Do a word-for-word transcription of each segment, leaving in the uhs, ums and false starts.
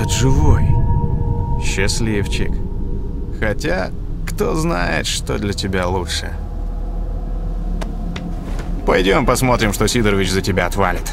Этот живой. Счастливчик. Хотя, кто знает, что для тебя лучше. Пойдем посмотрим, что Сидорович за тебя отвалит.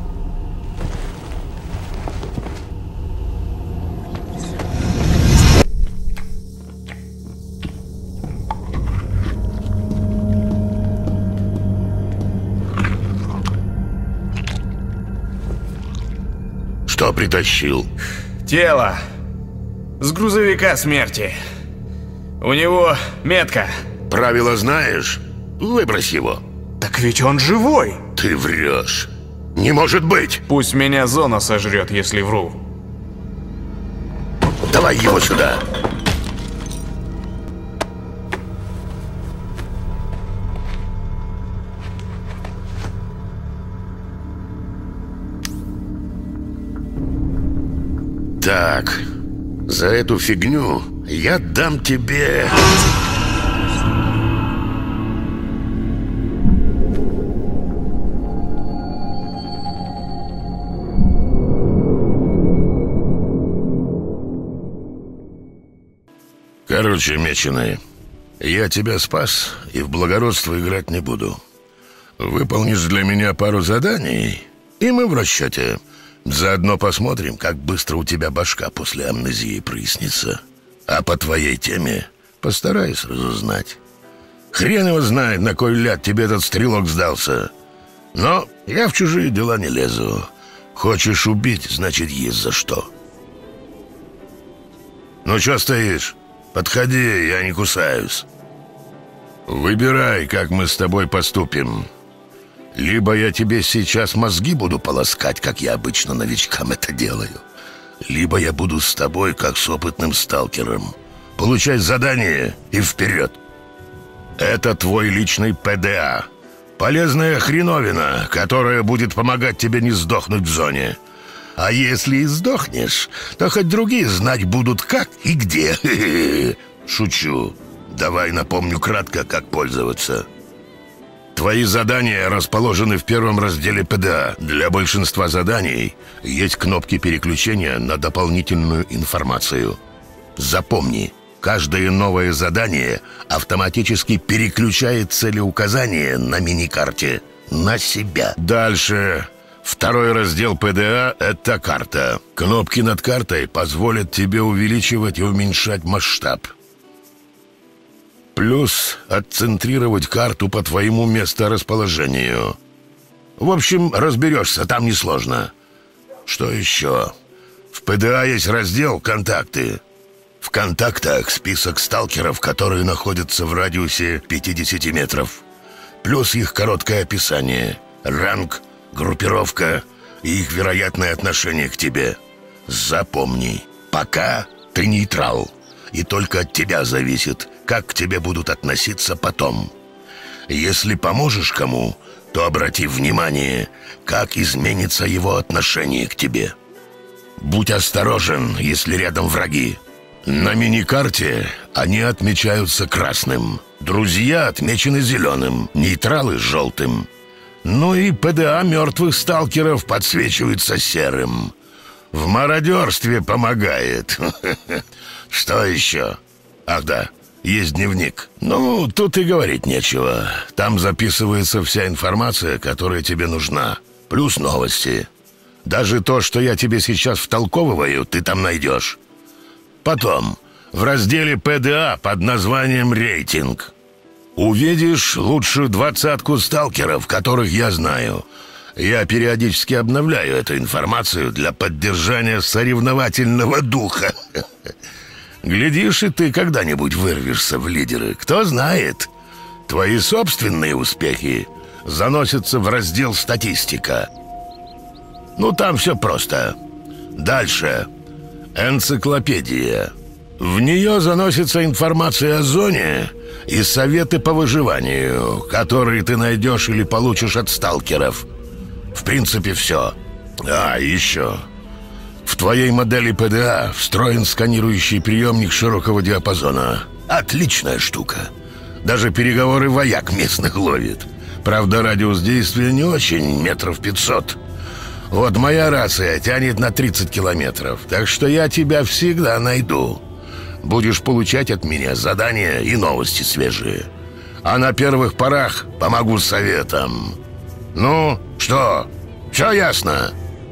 Что притащил? Тело. С грузовика смерти. У него метка. Правила знаешь? Выбрось его. Так ведь он живой. Ты врешь. Не может быть. Пусть меня зона сожрет, если вру. Давай его сюда. Так, за эту фигню я дам тебе... Короче, меченый, я тебя спас и в благородство играть не буду. Выполнишь для меня пару заданий, и мы в расчете. Заодно посмотрим, как быстро у тебя башка после амнезии прояснится. А по твоей теме постараюсь разузнать. Хрен его знает, на кой ляд тебе этот стрелок сдался. Но я в чужие дела не лезу. Хочешь убить, значит, есть за что. Ну, что стоишь? Подходи, я не кусаюсь. Выбирай, как мы с тобой поступим. Либо я тебе сейчас мозги буду полоскать, как я обычно новичкам это делаю, либо я буду с тобой, как с опытным сталкером. Получай задание и вперед. Это твой личный ПДА. Полезная хреновина, которая будет помогать тебе не сдохнуть в зоне. А если и сдохнешь, то хоть другие знать будут, как и где. Шучу. Давай напомню кратко, как пользоваться. Твои задания расположены в первом разделе ПДА. Для большинства заданий есть кнопки переключения на дополнительную информацию. Запомни, каждое новое задание автоматически переключает целеуказание на миникарте на себя. Дальше. Второй раздел ПДА — это карта. Кнопки над картой позволят тебе увеличивать и уменьшать масштаб. Плюс отцентрировать карту по твоему месторасположению. В общем, разберешься, там несложно. Что еще? В ПДА есть раздел «Контакты». В контактах список сталкеров, которые находятся в радиусе пятидесяти метров. Плюс их короткое описание, ранг, группировка и их вероятное отношение к тебе. Запомни, пока ты нейтрал, и только от тебя зависит, как к тебе будут относиться потом. Если поможешь кому, то обрати внимание, как изменится его отношение к тебе. Будь осторожен, если рядом враги. На миникарте они отмечаются красным, друзья отмечены зеленым, нейтралы — желтым. Ну и ПДА мертвых сталкеров подсвечивается серым. В мародерстве помогает. Что еще? Ах да, есть дневник. Ну, тут и говорить нечего. Там записывается вся информация, которая тебе нужна. Плюс новости. Даже то, что я тебе сейчас втолковываю, ты там найдешь. Потом, в разделе ПДА под названием «Рейтинг» увидишь лучшую двадцатку сталкеров, которых я знаю. Я периодически обновляю эту информацию для поддержания соревновательного духа. Глядишь, и ты когда-нибудь вырвешься в лидеры. Кто знает, твои собственные успехи заносятся в раздел «Статистика». Ну, там все просто. Дальше. Энциклопедия. В нее заносится информация о зоне и советы по выживанию, которые ты найдешь или получишь от сталкеров. В принципе, все. А, еще. В твоей модели ПДА встроен сканирующий приемник широкого диапазона. Отличная штука. Даже переговоры вояк местных ловит. Правда, радиус действия не очень, метров пятьсот. Вот моя рация тянет на тридцать километров, так что я тебя всегда найду. Будешь получать от меня задания и новости свежие. А на первых порах помогу советом. Ну, что, все ясно?»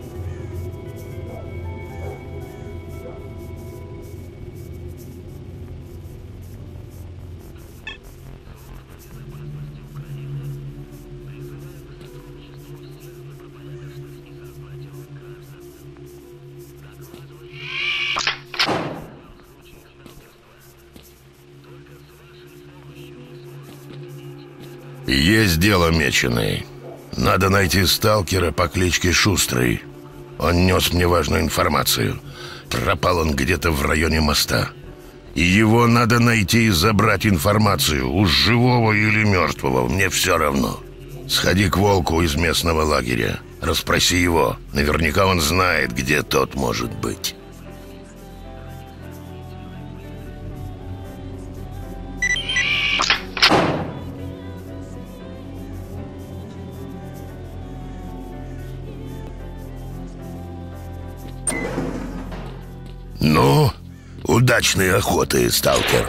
«Есть дело, меченый. Надо найти сталкера по кличке Шустрый. Он нес мне важную информацию. Пропал он где-то в районе моста. И его надо найти и забрать информацию. Уж живого или мертвого, мне все равно. Сходи к Волку из местного лагеря. Расспроси его. Наверняка он знает, где тот может быть». «Ну, удачной охоты, сталкер!»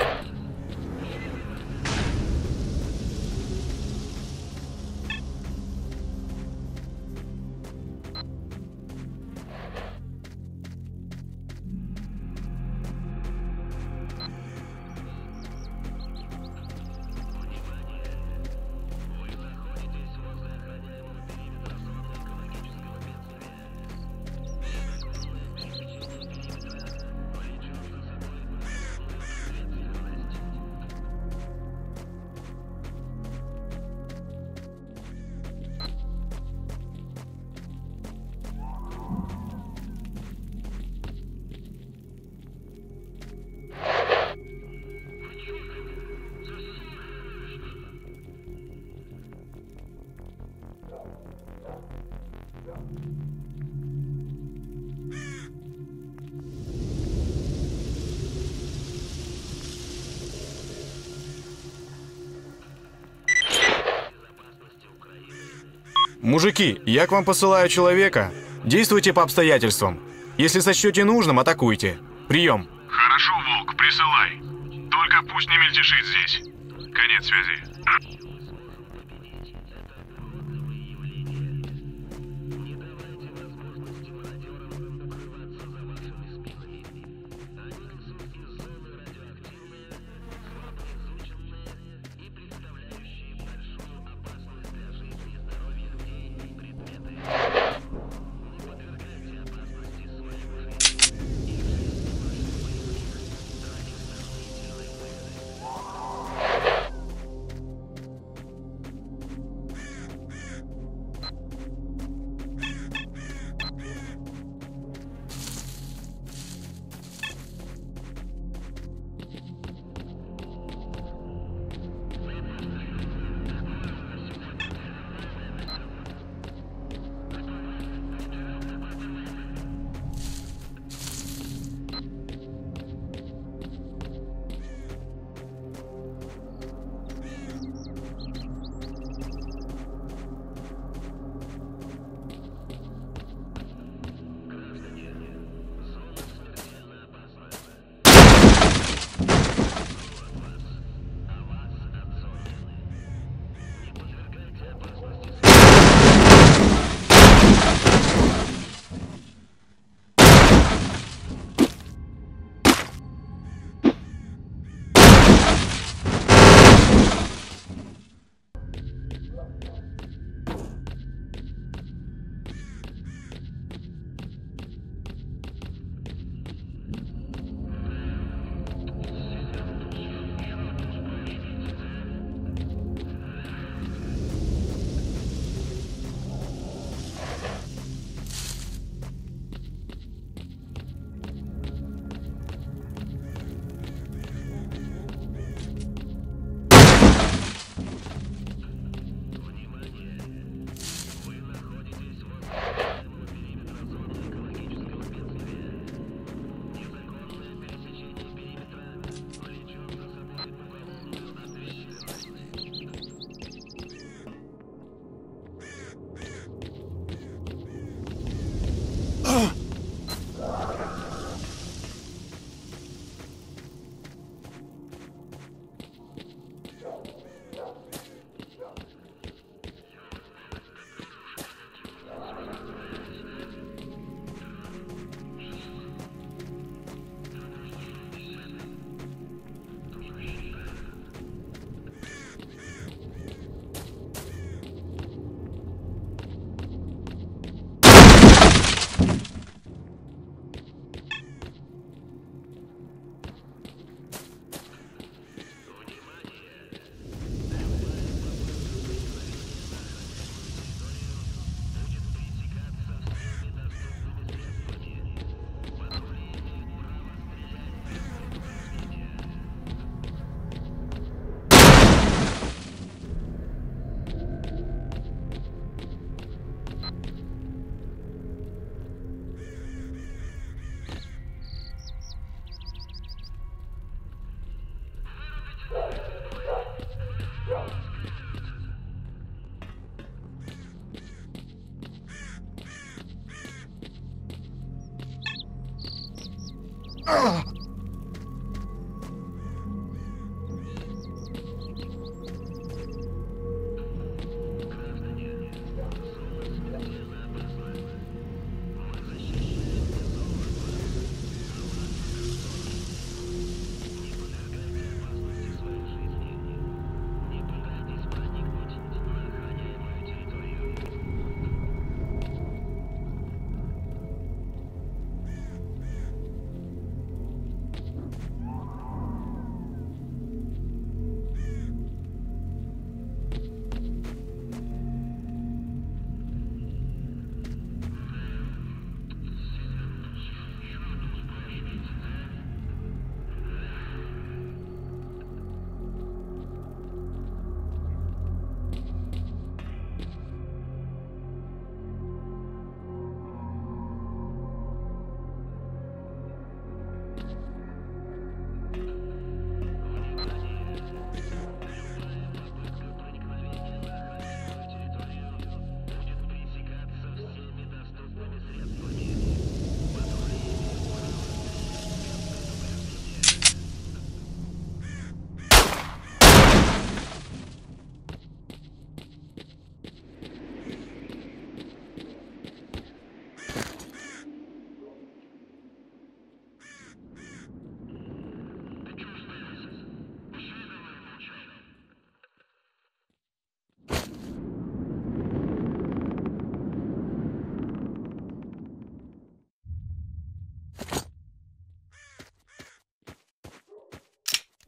Мужики, я к вам посылаю человека. Действуйте по обстоятельствам. Если сочтете нужным, атакуйте. Прием. Хорошо, Волк, присылай. Только пусть не мельтешит здесь. Конец связи.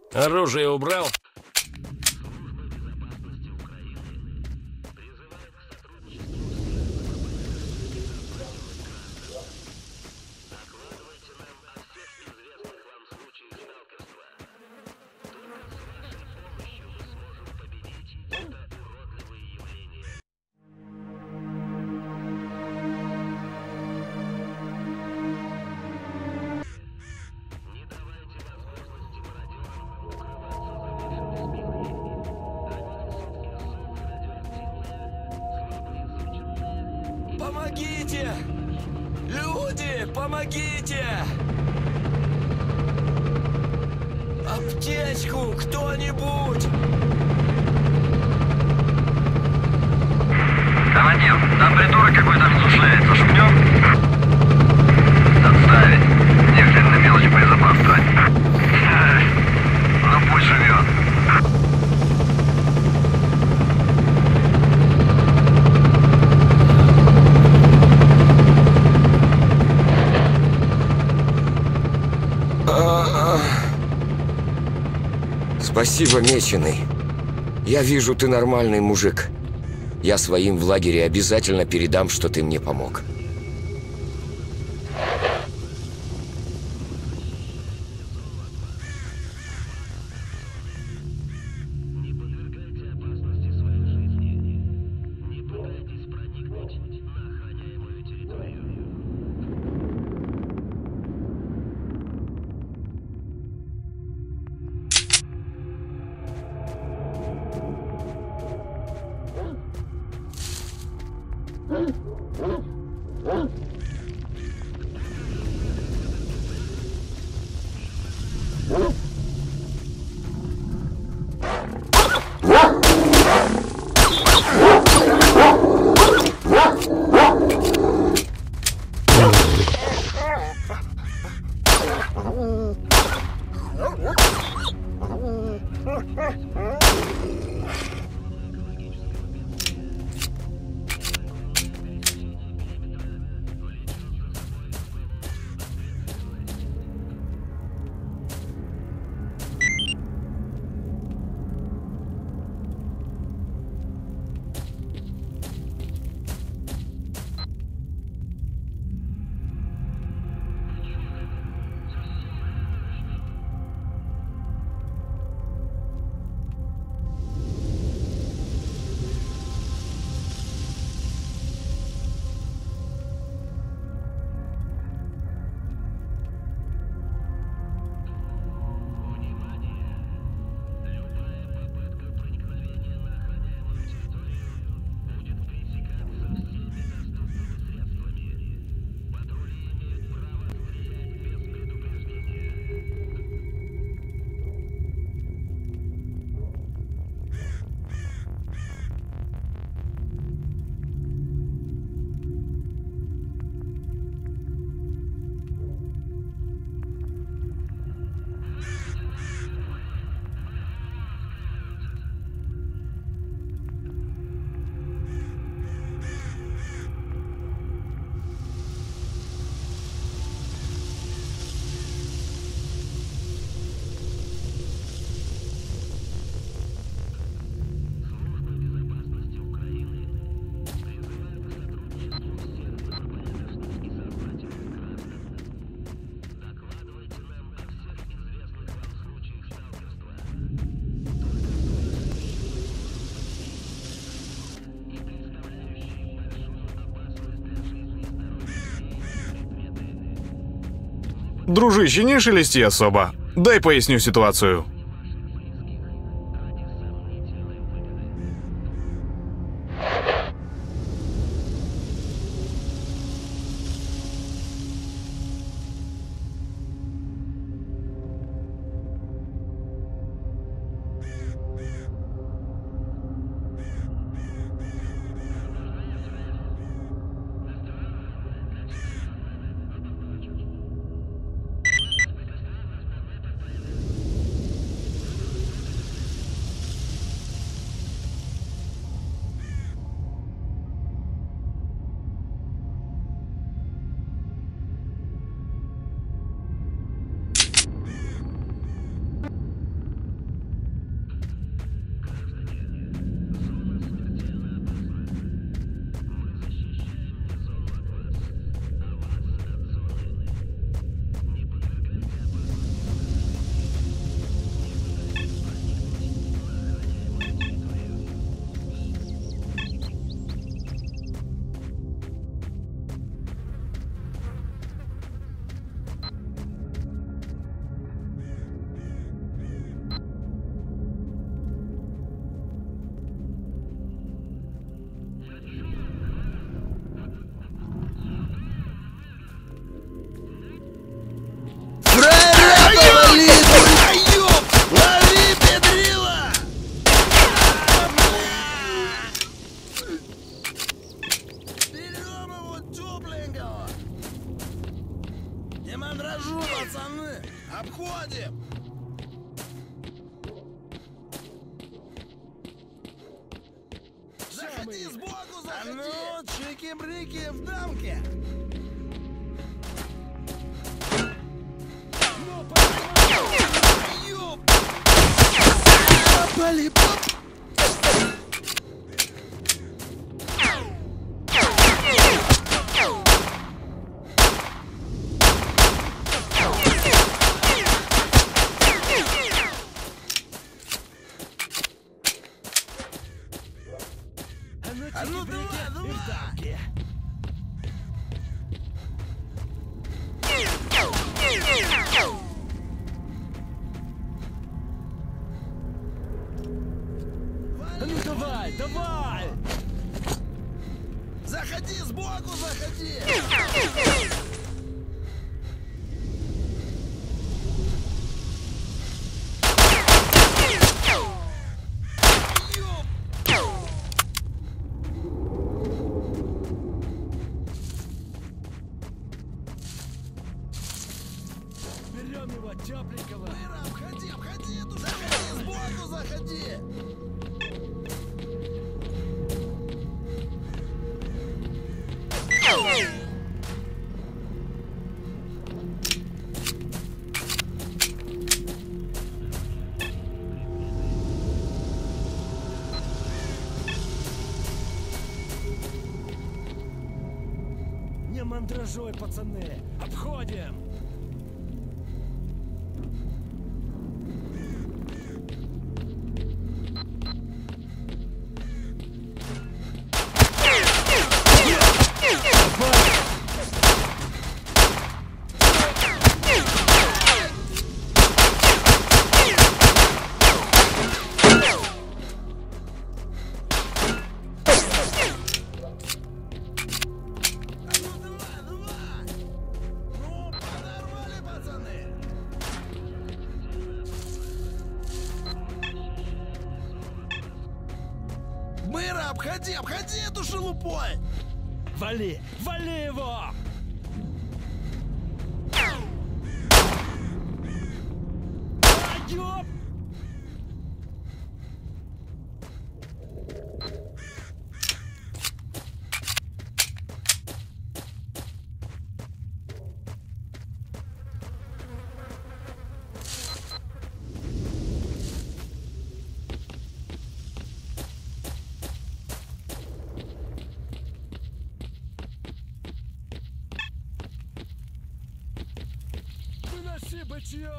Оружие убрал? Помогите! Люди, помогите! Аптечку, кто-нибудь! Командир, там придурок какой-то разрушается. Шумнем? Отставить. Нехрен на мелочи боезапасствовать. Ну пусть живет. Спасибо, Меченый. Я вижу, ты нормальный мужик. Я своим в лагере обязательно передам, что ты мне помог. Дружище, не шелести особо. Дай поясню ситуацию. Обходим! Заходи сбоку, заходи! А ну, чики-брики в дамке! Ну, попали! А ну давай, давай! А ну давай, давай! Заходи сбоку, заходи! Берем его тепленького. Мира, обходи, обходи, ну заходи сбоку, заходи. Не мандражой, пацаны, обходим. Мыра, обходи, обходи эту шелупой! Вали, вали его! А, ёп! Выноси бычье!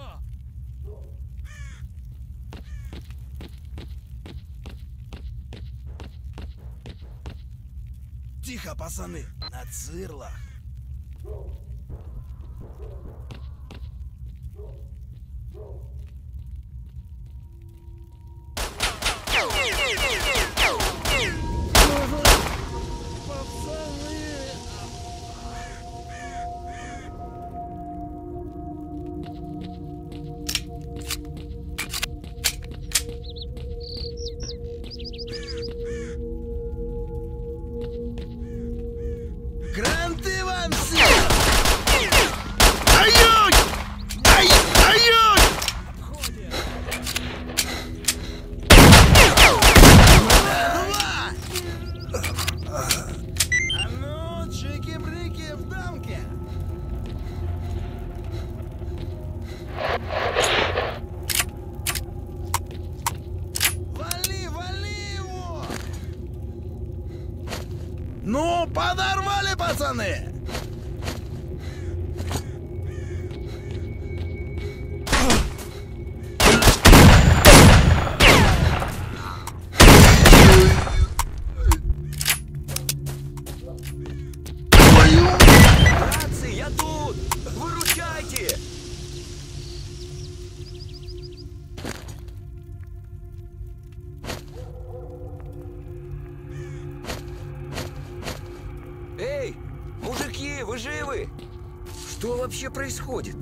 Тихо, пацаны, на цирлах. Гранты вам все! Ай-ой! Ай-ай-ой! А ну, чики-брики в дамке! Вали, вали его! Ну, подорвали, пацаны! Братцы, я тут! Выручайте! Эй, мужики, вы живы? Что вообще происходит?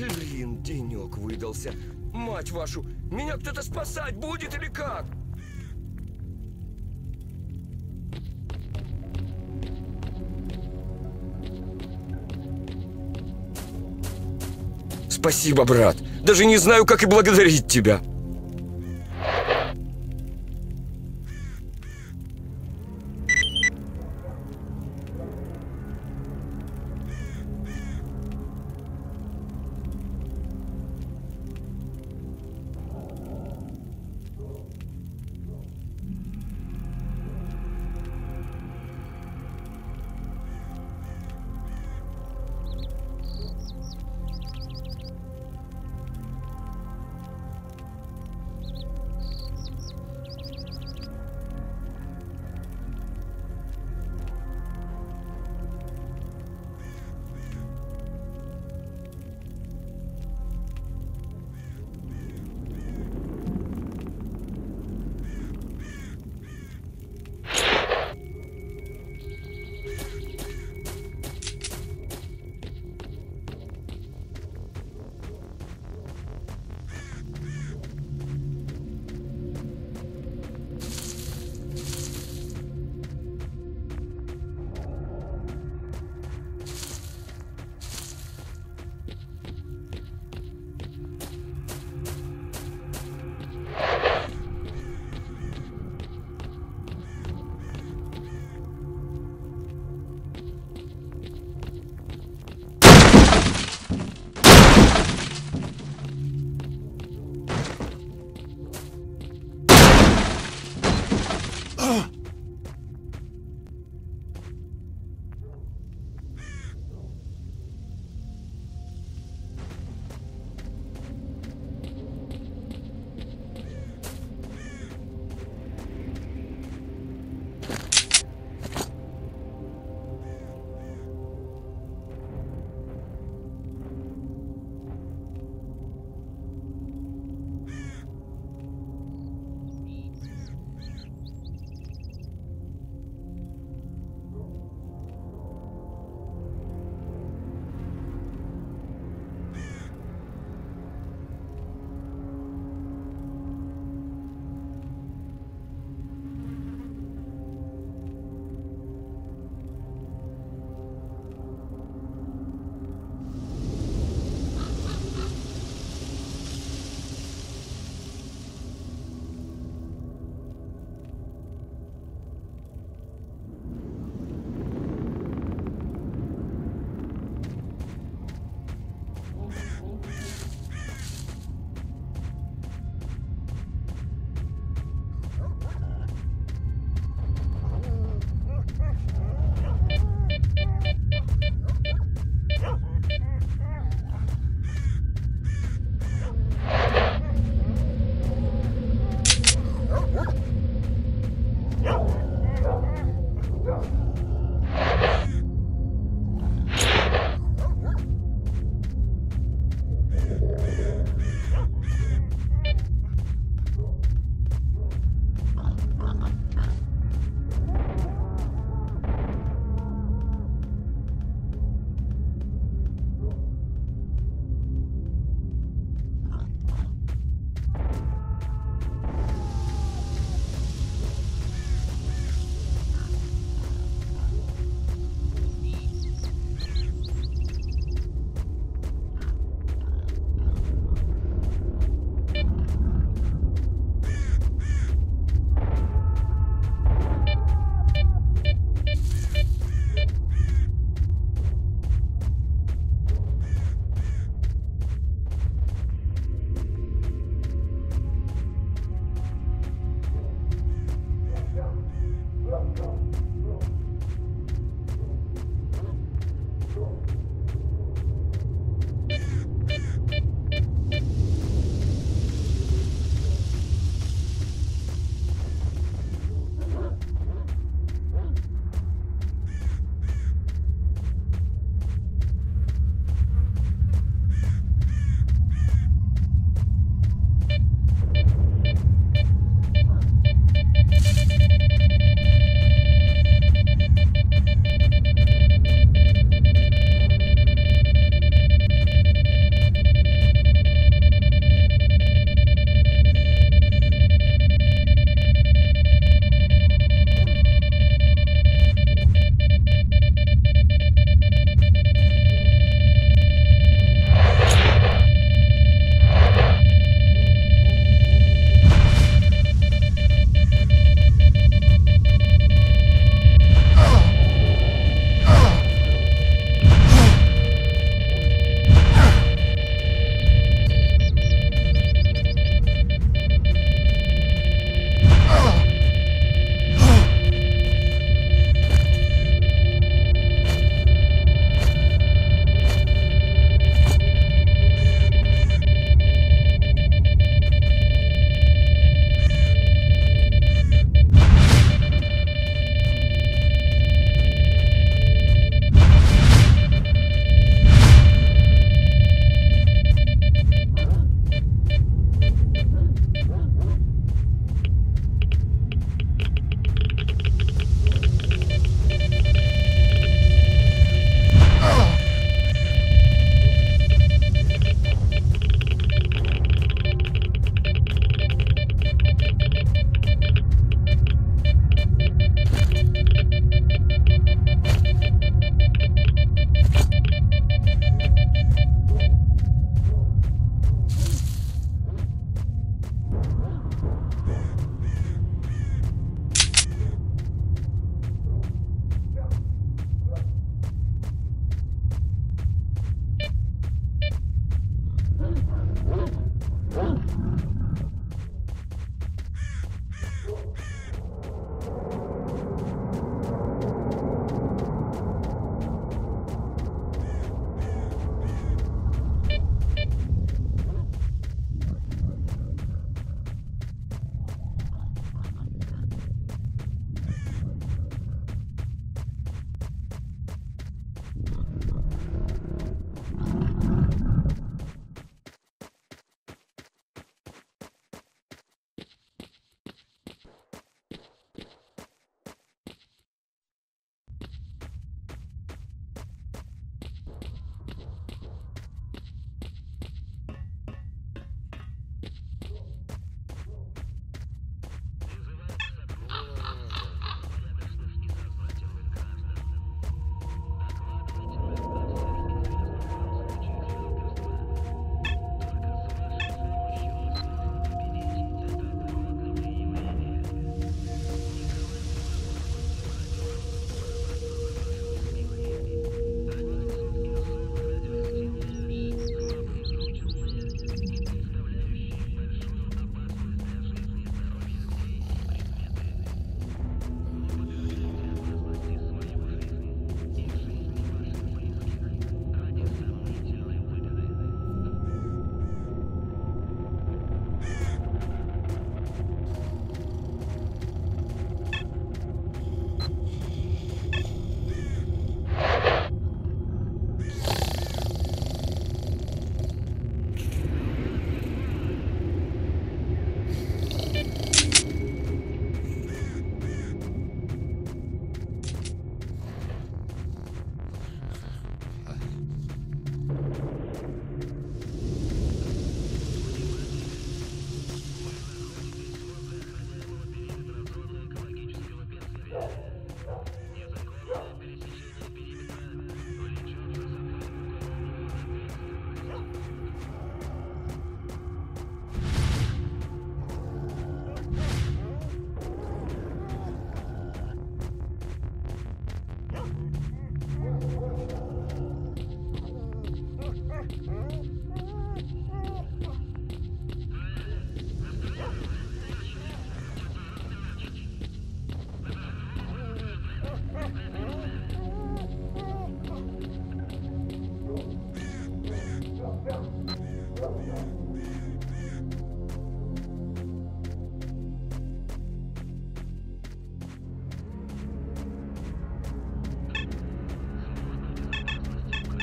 Блин, денек выдался. Мать вашу, меня кто-то спасать будет или как? Спасибо, брат. Даже не знаю, как и благодарить тебя.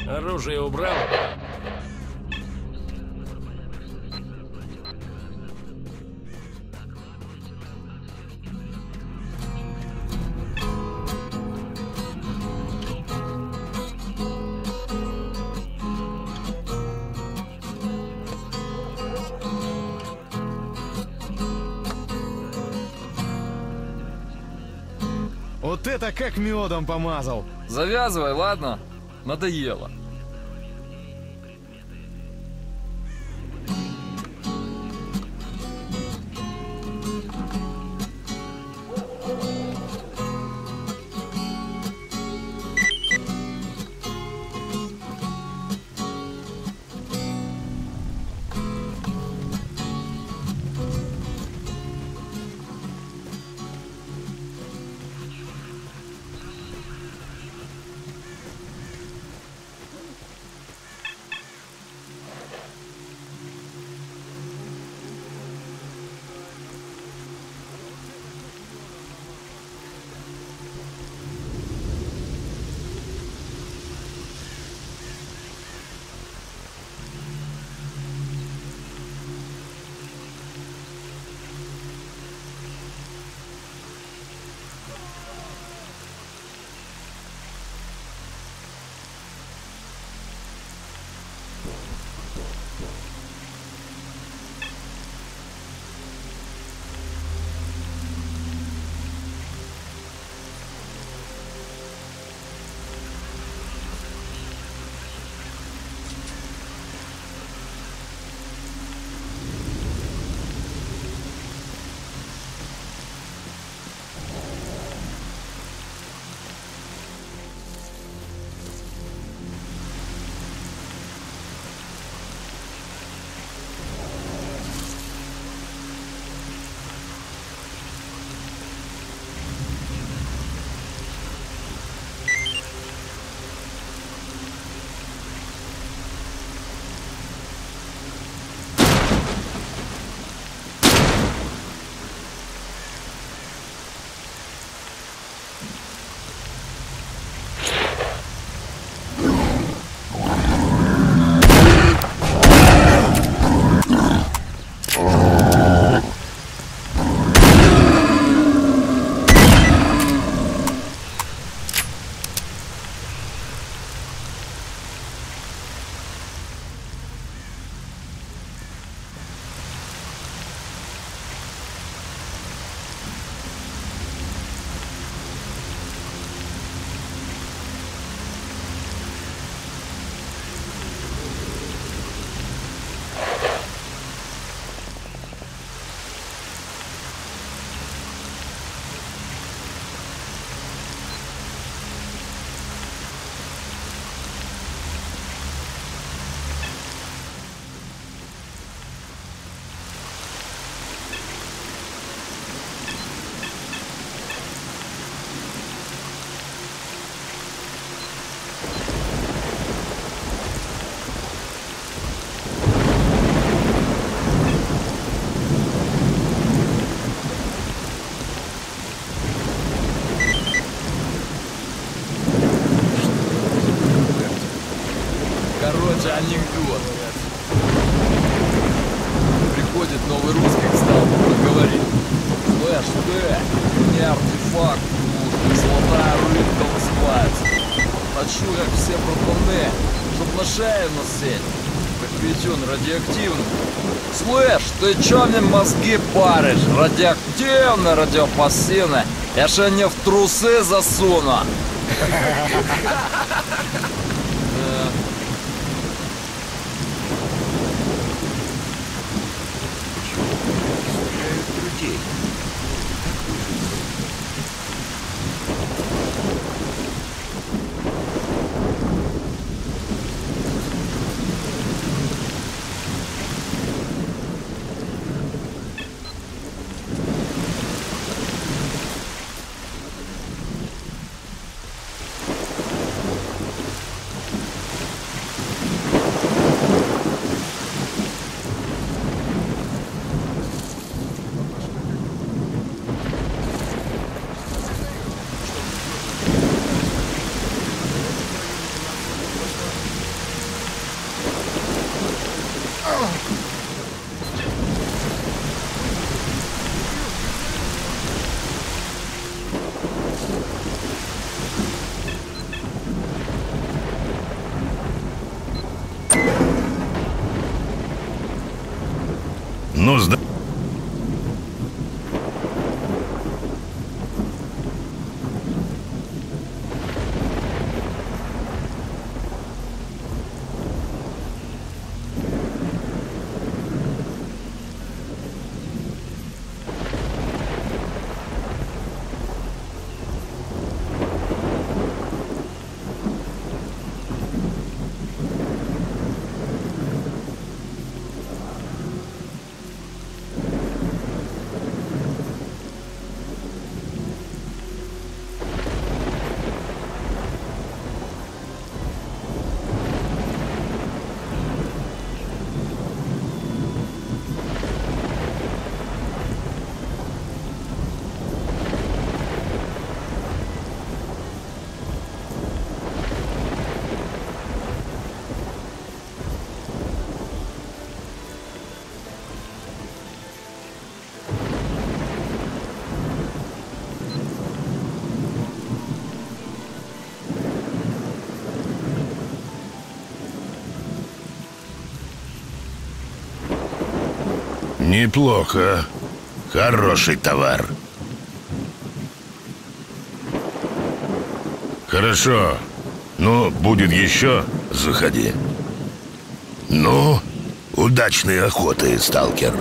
Оружие убрал? Вот это как медом помазал! Завязывай, ладно? Надоело. Короче, анекдот. Приходит новый русский к сталкеру и говорит: слышь, ты, мне артефакт нужен, золотая рыбка называется. Хочу, как все братаны, чтоб на шею носить. Так ведь он радиоактивный. Слышь, ты чё мне мозги паришь? Радиоактивный, радиопассивный. Я же не в трусы засуну. Неплохо. Хороший товар. Хорошо. Ну, будет еще, заходи. Ну, удачной охоты, сталкер.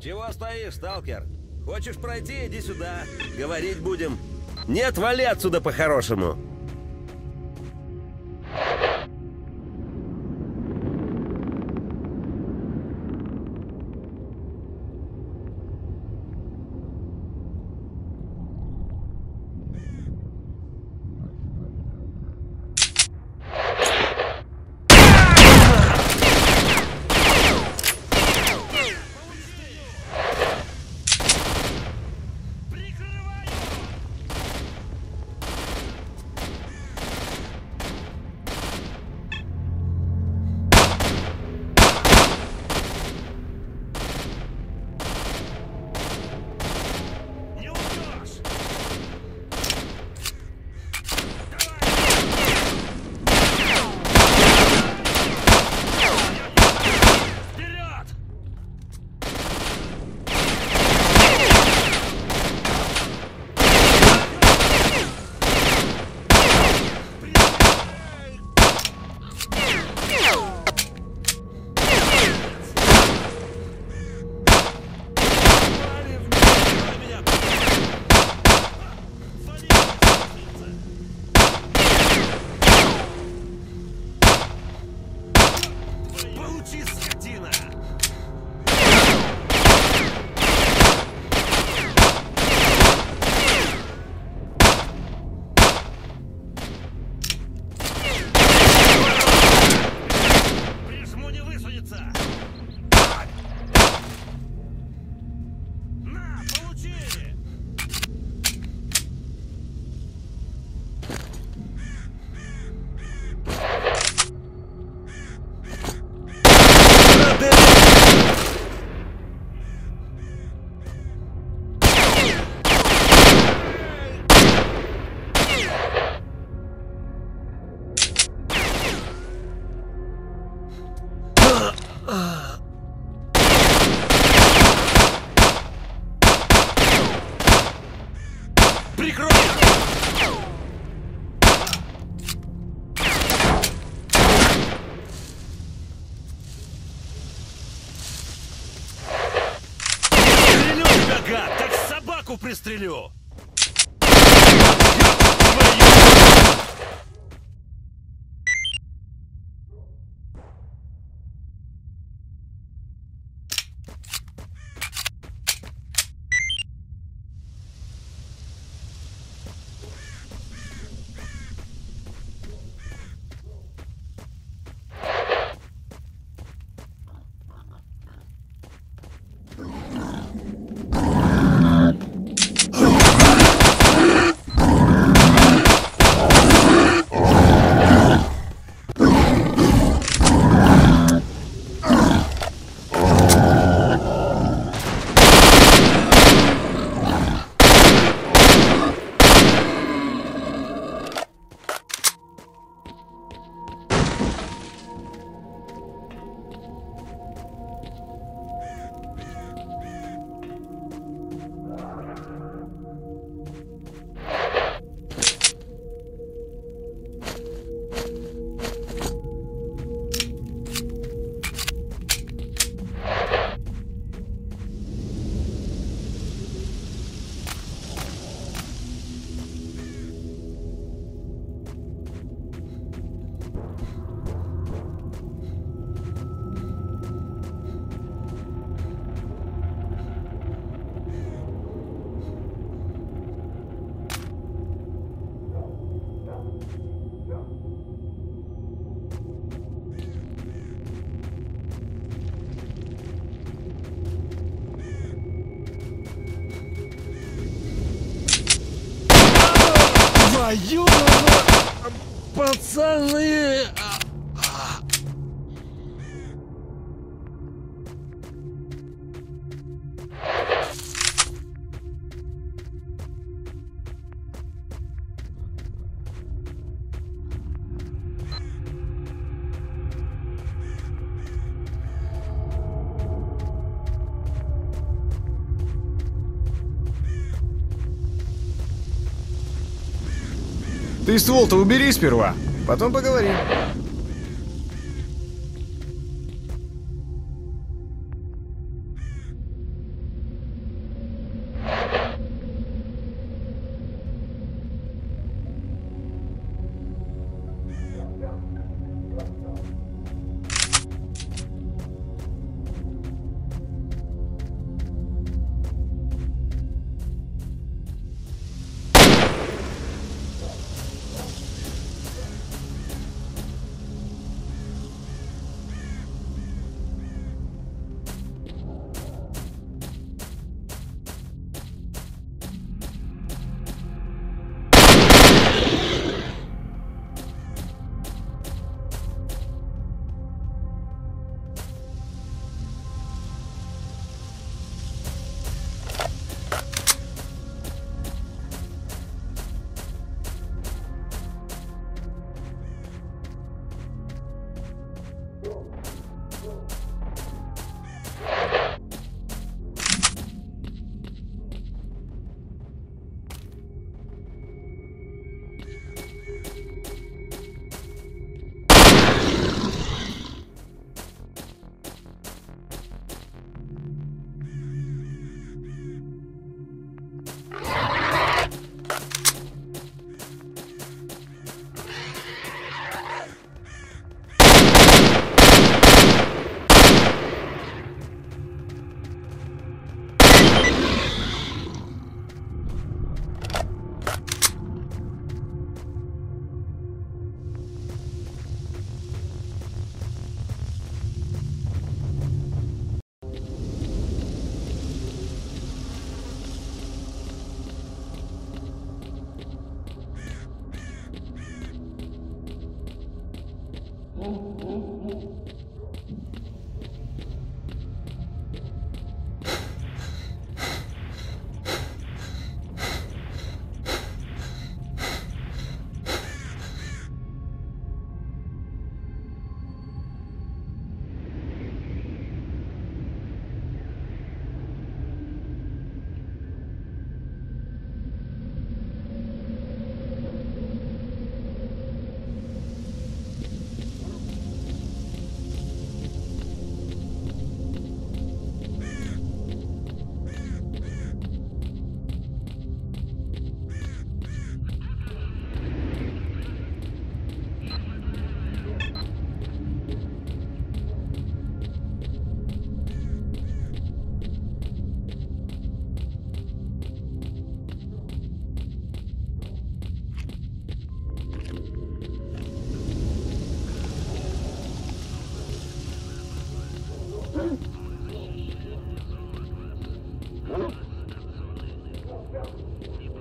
Чего стоишь, сталкер? Хочешь пройти, иди сюда. Говорить будем. Нет, вали отсюда по-хорошему. Пристрелю! Твою пацаны! Ты ствол-то убери сперва, потом поговорим.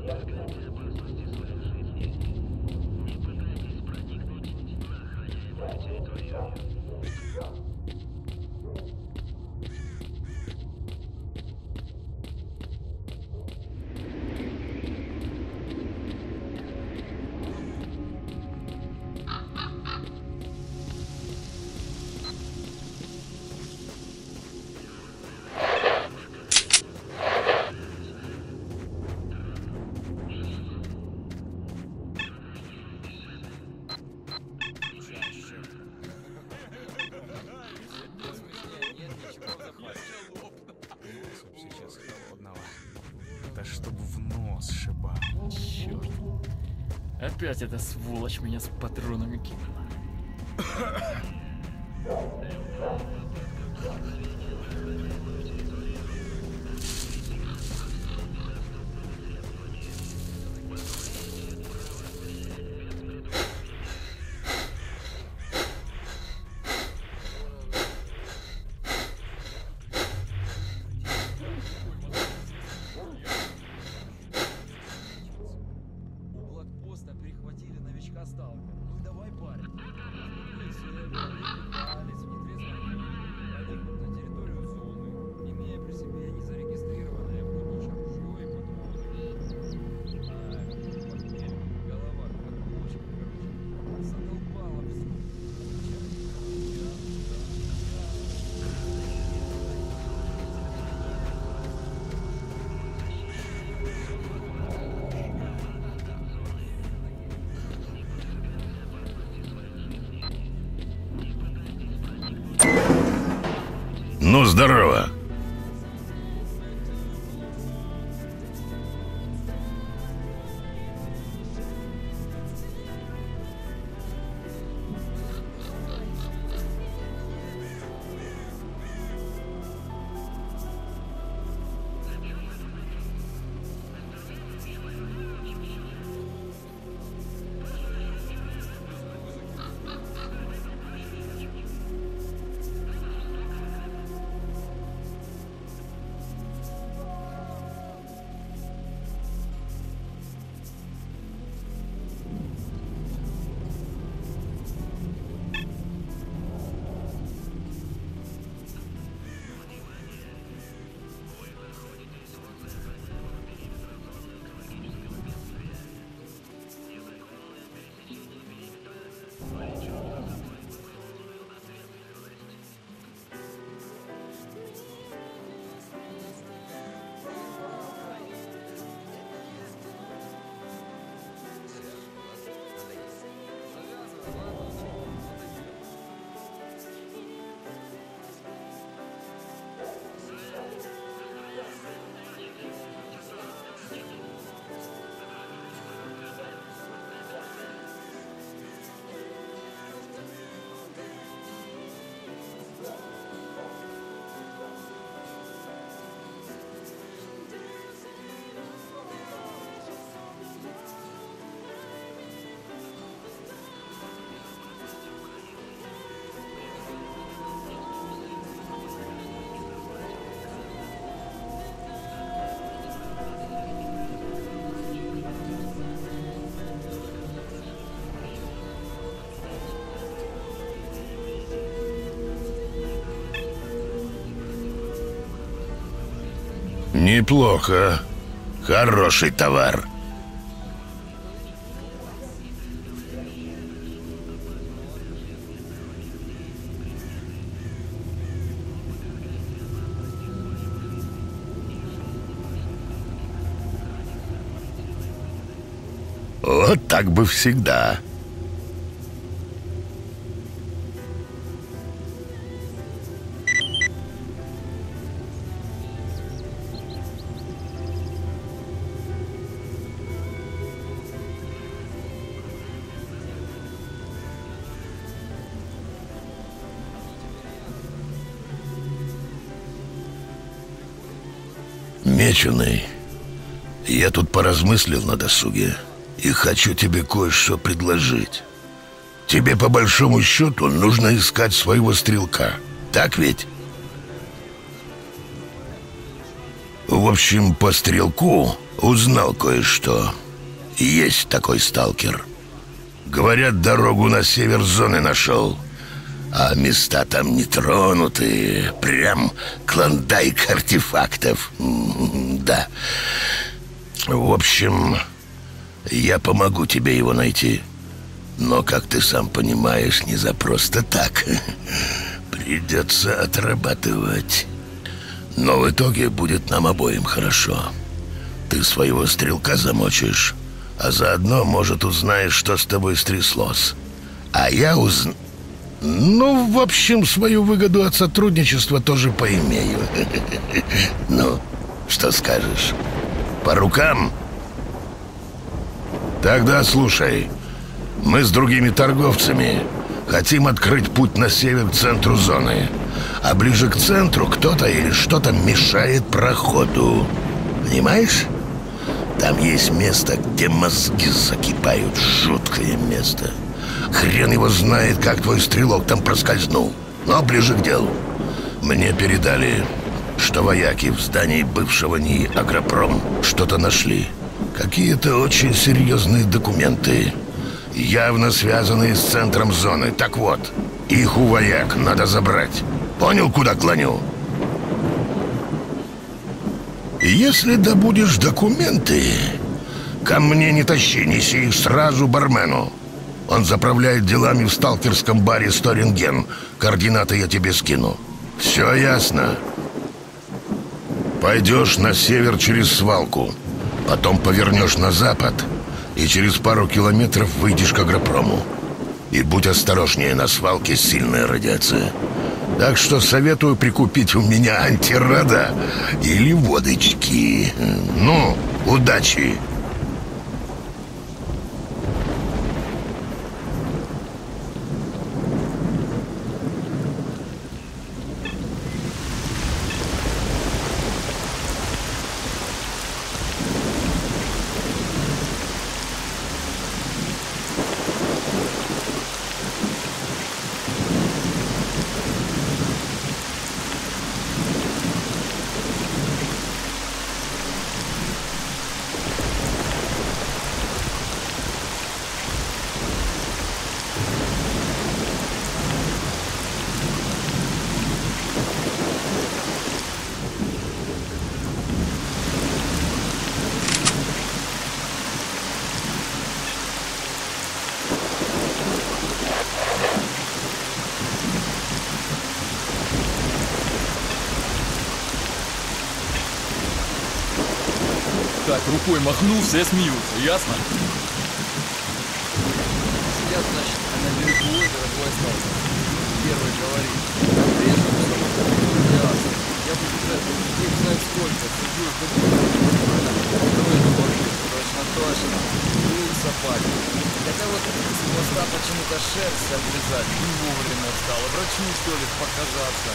Опять эта сволочь меня с патронами кинула. Ну, здорово. Неплохо. Хороший товар. Вот так бы всегда. Меченый, я тут поразмыслил на досуге и хочу тебе кое-что предложить. Тебе по большому счету нужно искать своего стрелка, так ведь? В общем, по стрелку узнал кое-что. Есть такой сталкер. Говорят, дорогу на север зоны нашел. А места там нетронутые. Прям клондайк артефактов. Да. В общем, я помогу тебе его найти. Но, как ты сам понимаешь, не за просто так. Придется отрабатывать. Но в итоге будет нам обоим хорошо. Ты своего стрелка замочишь, а заодно, может, узнаешь, что с тобой стряслось. А я уз... Ну, в общем, свою выгоду от сотрудничества тоже поимею. Ну, что скажешь? По рукам? Тогда слушай. Мы с другими торговцами хотим открыть путь на север к центру зоны. А ближе к центру кто-то или что-то мешает проходу. Понимаешь? Там есть место, где мозги закипают. Жуткое место. Хрен его знает, как твой стрелок там проскользнул. Но ближе к делу. Мне передали, что вояки в здании бывшего НИИ «Агропром» что-то нашли. Какие-то очень серьезные документы, явно связанные с центром зоны. Так вот, их у вояк надо забрать. Понял, куда клоню? Если добудешь документы, ко мне не тащи, неси их сразу бармену. Он заправляет делами в сталкерском баре «Сторинген». Координаты я тебе скину. Все ясно? Пойдешь на север через свалку, потом повернешь на запад, и через пару километров выйдешь к агропрому. И будь осторожнее, на свалке сильная радиация. Так что советую прикупить у меня антирада или водочки. Ну, удачи! Так, рукой махнул, все смеются, ясно? Сидят, значит, на берегу озера твой остался. Первый говорит. Отрежем, что ясно. Я тут уже не знаю сколько, сижу, второй говорит, точно, точно. Был собаки. Хотя вот с моста почему-то шерсть обрезать не вовремя стало. Врачу, что ли, показаться.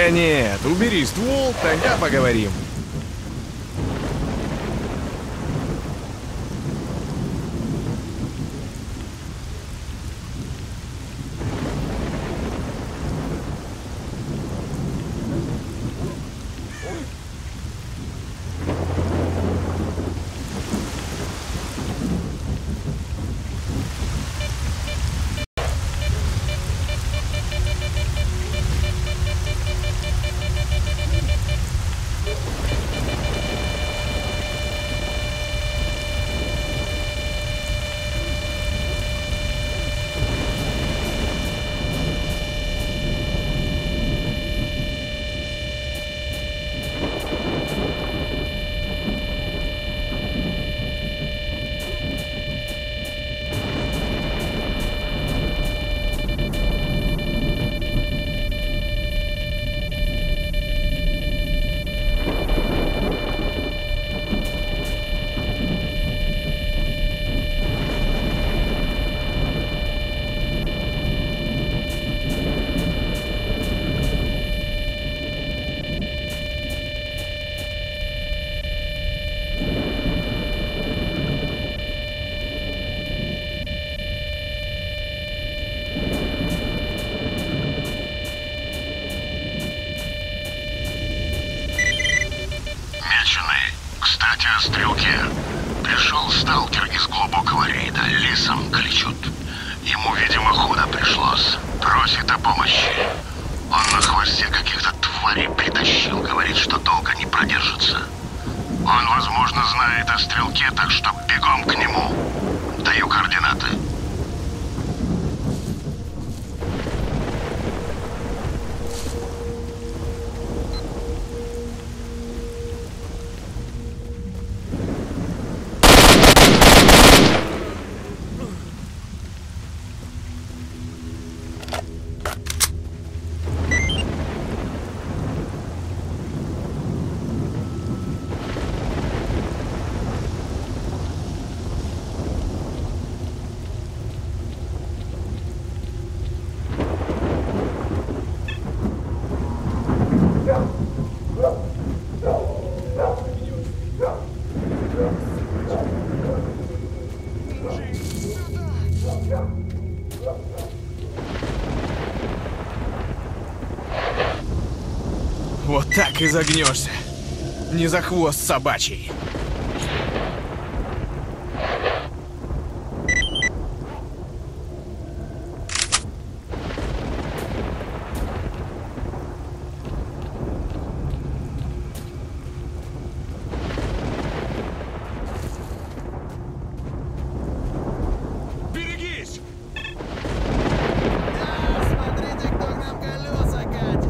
Хотя нет, убери ствол, тогда поговорим. Кстати, о стрелке. Пришел сталкер из глубокого рейда, лисом кличут. Ему, видимо, худо пришлось. Просит о помощи. Он на хвосте каких-то тварей притащил, говорит, что долго не продержится. Он, возможно, знает о стрелке, так что бегом к нему. Даю координаты. Вот так и загнешься. Не за хвост собачий. Берегись! Да, смотрите, кто к нам колеса катит.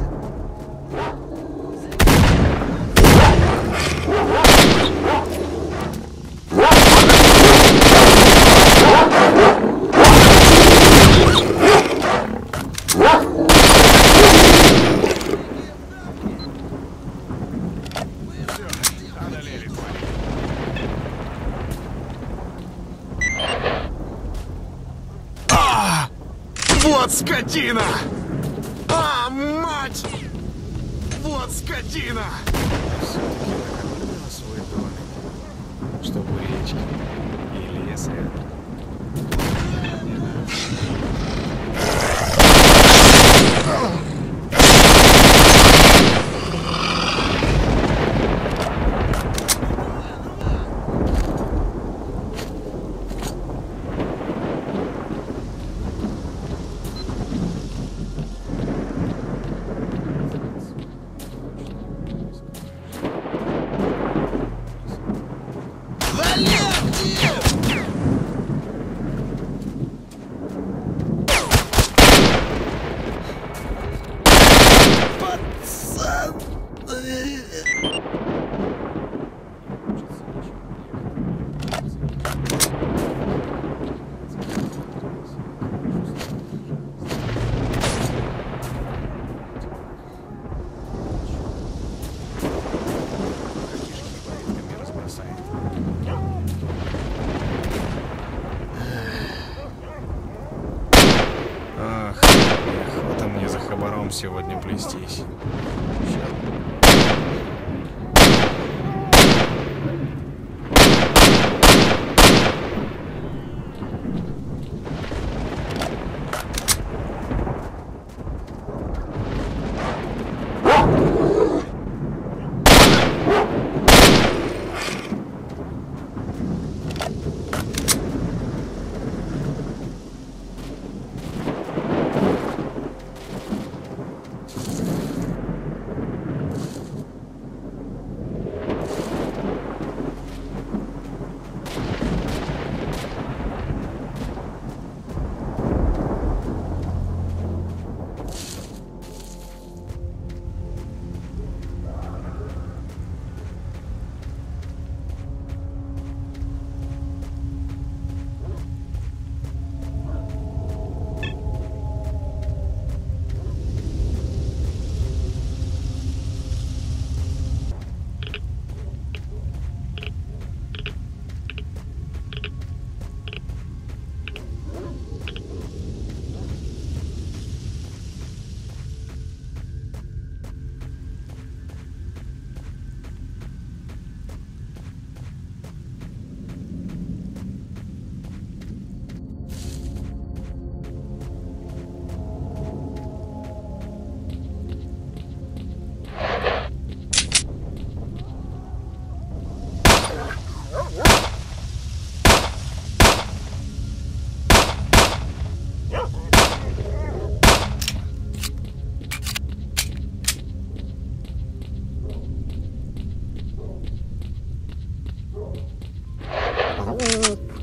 Вот скотина! А, мать! Вот скотина! Свой домик, чтобы у речки и леса. Ах, охота мне за хабаром сегодня плестись.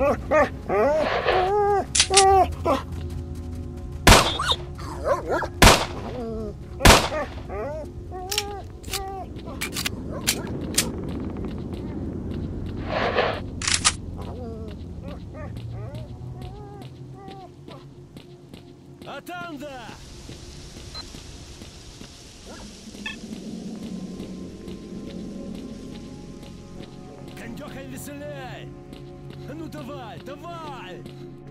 Атанда! Кондёхай веселей! А ну давай, давай!